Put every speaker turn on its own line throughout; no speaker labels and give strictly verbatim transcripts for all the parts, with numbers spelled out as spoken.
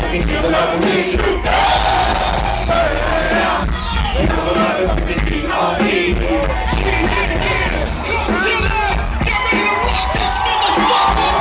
fucking give a love to Snoop Dogg. Give a love with the D R E. Coachella, get ready to rock this motherfucker.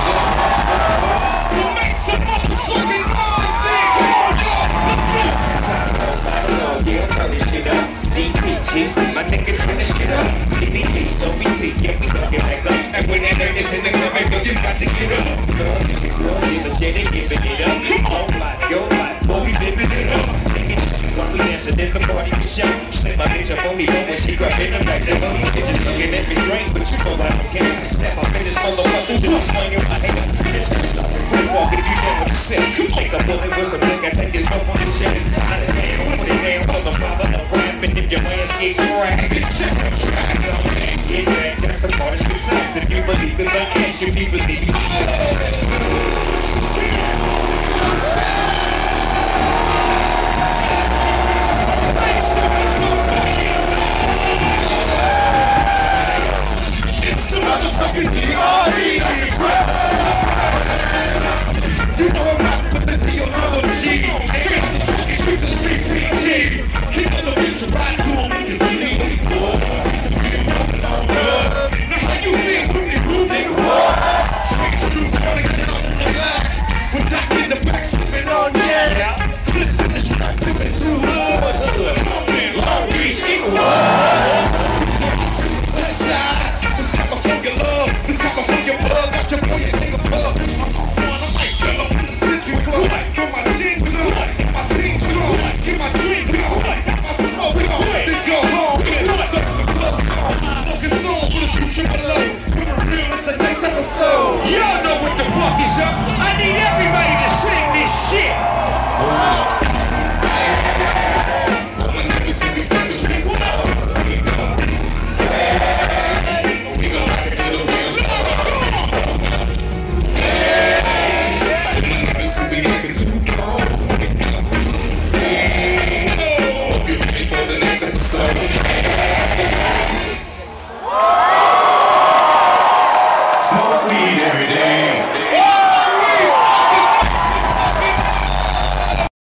You make some motherfucking noise, nigga. Come on, yeah, turn this shit up. D P Gs, my niggas turn this shit up. C B T, O B C, yeah, we gon' get back up. And when that niggas in the club, you got to get up. Girl, niggas, girl, niggas, yeah, they giving it up. Oh my, yo, my, boy, we living it up. While we dancing in the party for show. Slip my bitch up on me when she grab in the back. They love me, bitches looking at me strange, but you know I don't care. Snap my fingers, motherfucker, till I'm swinging my hand. It's quick walk if you know what to say. Take a bullet with some nigga, take this dope on the shit. Out of hand, put it down for the father of rap. And if your man's get cracked, yeah, that's the part of success. If you believe it, but can't you believe it?